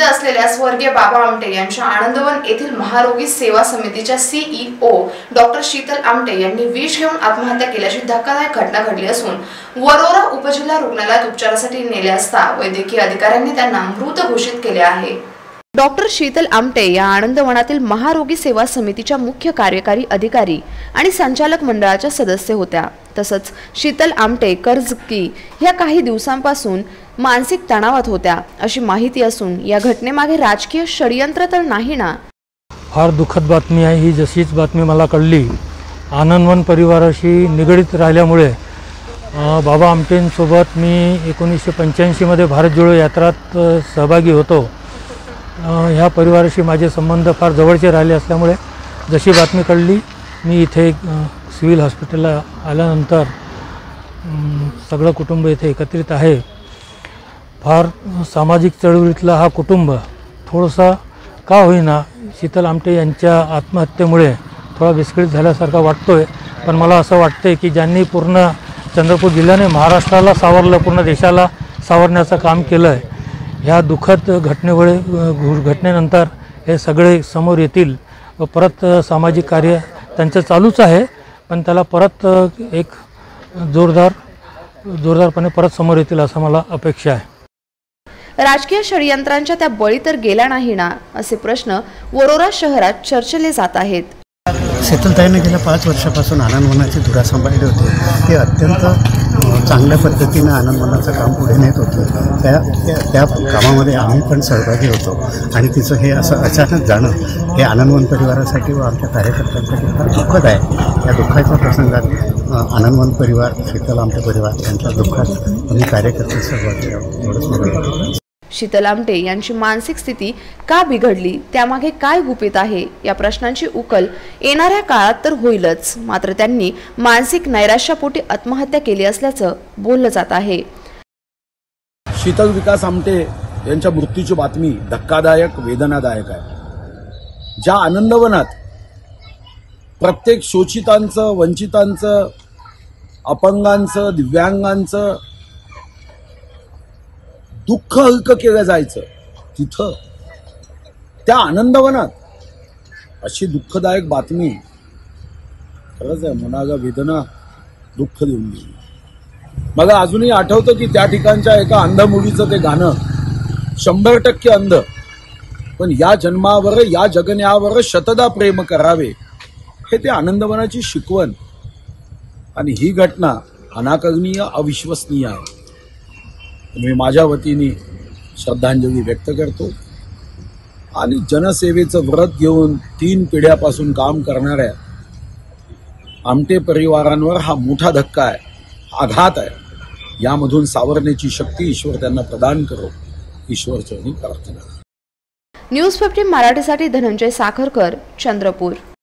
असलेल्या स्वर्गीय बाबा आमटे यांच्या आनंदवन येथील महारोगी सेवा समितीच्या CEO डॉक्टर शीतल आमटे यांनी विष घेऊन आत्महत्या केल्याची धक्कादायक घटना घडली असून वरोरा उपजिल्हा रुग्णालयात उपचारासाठी नेले असता वैद्यकीय अधिकाऱ्यांनी त्यांना मृत घोषित केले आहे। डॉक्टर शीतल आमटे या आनंदवनातील महारोगी सेवा समितीच्या मुख्य कार्यकारी अधिकारी आणि संचालक मंडळाच्या सदस्य होत्या। तसंच शीतल आमटे कर्जकी ह्या काही दिवसांपासून मानसिक तणावात होत्या अशी माहिती असून या घटनेमागे राजकीय षडयंत्र तर नाही ना। फार दुःखद बातमी आहे ही। जशीच बातमी मला कळली आनंदवन परिवाराशी निगडीत राहिल्यामुळे बाबा आमटेंसोबत मी 1985 मध्ये भारत जोडो यात्रात सहभागी होतो। ह्या परिवाराशी माझे संबंध फार जवळचे राहिले असल्यामुळे जशी बातमी कळली मी इथे सिव्हिल हॉस्पिटलला आल्यानंतर सगळं कुटुंब इथे एकत्रित आहे। फार सामाजिक चळवळीतला हा कुटुंब थोडासा का होईना शीतल आमटे यांच्या आत्महत्येमुळे थोडा विस्कळीत झाल्यासारखा वाटतोय। पण मला असं वाटतंय की ज्यांनी पूर्ण चंद्रपूर जिल्ह्याने महाराष्ट्राला सावरलं, पूर्ण देशाला सावरण्याचं काम केलं आहे, ह्या दुःखद घटनेनंतर हे सगळे समोर येतील व परत सामाजिक कार्य त्यांचं चालूच आहे, पण त्याला परत एक जोरदारपणे परत समोर येतील असं मला अपेक्षा आहे। राजकीय षडयंत्रांच्या त्या बळी तर गेल्या नाही ना असे प्रश्न वरोरा शहरात चर्चेले जात आहेत। शीतलताईने गेल्या 5 वर्षापासून आनंदवनाची धुरा सांभाळली होती। ते अत्यंत चांगल्या पद्धतीने आनंदवनाचं काम पुढे नेत होते। त्या कामामध्ये आम्ही पण सहभागी होतो आणि तिचं हे असं अचानक जाणं हे आनंदवन परिवारासाठी व आमच्या कार्यकर्त्यांसाठी फार दुःखद आहे। या दुःखाच्या प्रसंगात आनंदवन परिवार, शीतल आमटे परिवार यांच्या दुःखात आम्ही कार्यकर्ते सहभागी आहोत एवढंच मला। शीतल आमटे यांची मानसिक स्थिती का बिघडली, त्यामागे काय गुपित आहे या प्रश्नांची उकल येणाऱ्या काळात तर होईलच। मात्र त्यांनी मानसिक नैराश्यापोटी आत्महत्या केली असल्याचं बोललं जात आहे। शीतल विकास आमटे यांच्या मृत्यूची बातमी धक्कादायक, वेदनादायक आहे। ज्या आनंदवनात प्रत्येक शोषितांचं, वंचितांचं, अपंगांचं, दिव्यांगांचं दुःख हलकं केलं जायचं, तिथं त्या आनंदवनात अशी दुःखदायक बातमी खरंच आहे, मनाला वेदना, दुःख देऊन गेली। मला अजूनही आठवतं की त्या ठिकाणच्या एका अंध मुलीचं ते गाणं 100% अंध, पण या जन्मावर या जगण्यावर शतदा प्रेम करावे, हे ते आनंदवनाची शिकवण। आणि ही घटना अनाकलनीय, अविश्वसनीय आहे। मी माझ्या वतीने श्रद्धांजली व्यक्त करतो आणि जनसेवेचं व्रत घेऊन 3 पिढ्यापासून काम करणाऱ्या आमटे परिवारांवर हा मोठा धक्का आहे, आघात आहे। यामधून सावरण्याची शक्ती ईश्वर त्यांना प्रदान करो, ईश्वर चरणी प्रार्थना। न्यूज 15 मराठीसाठी धनंजय साखरकर, चंद्रपूर।